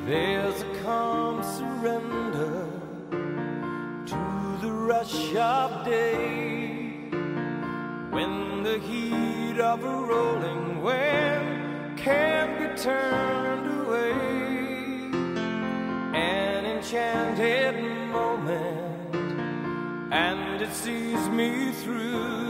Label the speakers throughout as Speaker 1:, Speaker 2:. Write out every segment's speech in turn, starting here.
Speaker 1: There's a calm surrender to the rush of day, when the heat of a rolling wind can't be turned away. An enchanted moment, and it sees me through.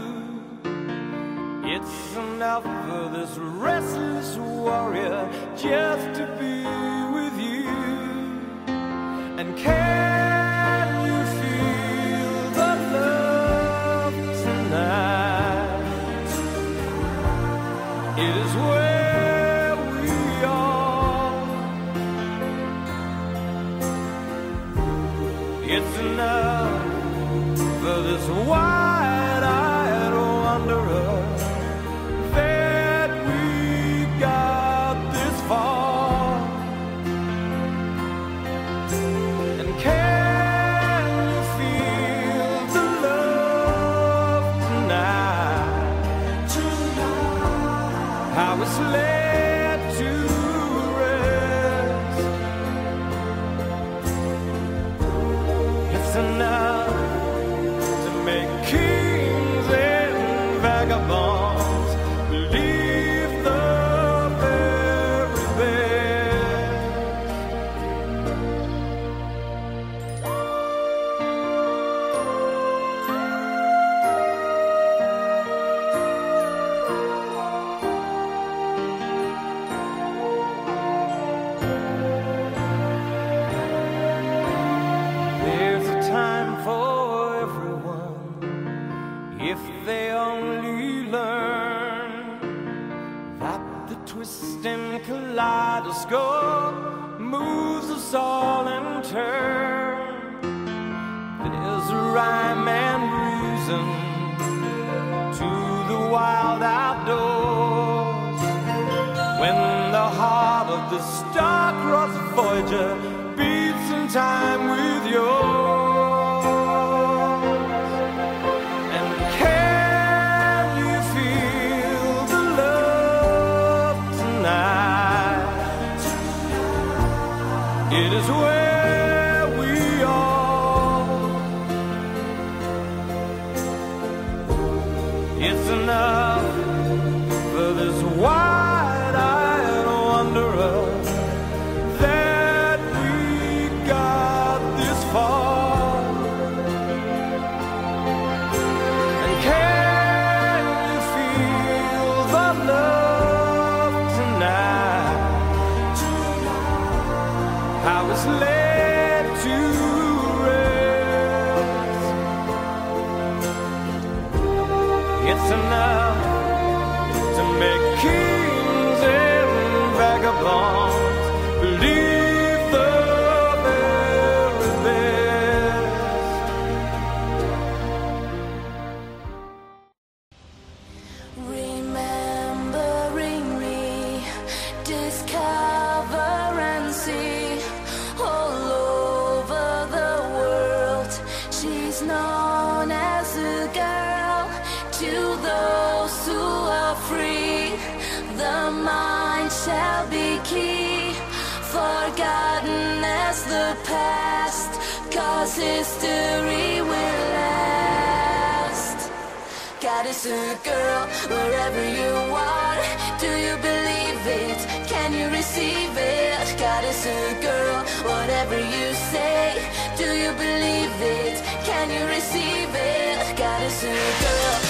Speaker 1: It's enough for this restless warrior just to be with you. And can you feel the love tonight? It is where we are. It's enough for this wide-eyed wanderer that we got this far. And can you feel the love tonight? How it's led to rest. It's enough to make kings and vagabonds believe the very best. There's a time for everyone, if they only learn that the twisting kaleidoscope moves us all in turn. There's a rhyme and reason to the wild outdoors, when the heart of the star-crossed Voyager beats in time with yours. It is where we are. It's enough for this wide-eyed wanderer that we got this far. And can you feel the love tonight? How it's led to rest. It's enough to make kings and vagabonds believe the very best.
Speaker 2: Remembering me, discover and see. All over the world, she's known as a girl. To those who are free, the mind shall be key, forgotten as the past, 'cause history will last. God is a girl, wherever you are. Do you believe it? Can you receive it? God is a girl, whatever you say. Do you believe it? Can you receive it? God is a girl.